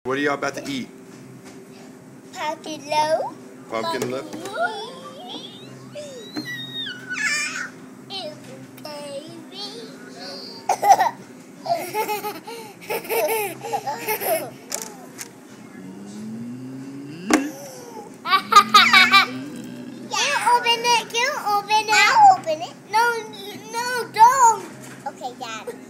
What are y'all about to eat? Pumpkin loaf. Pumpkin loaf? Can you open it? I'll open it. No, don't. Okay, Dad.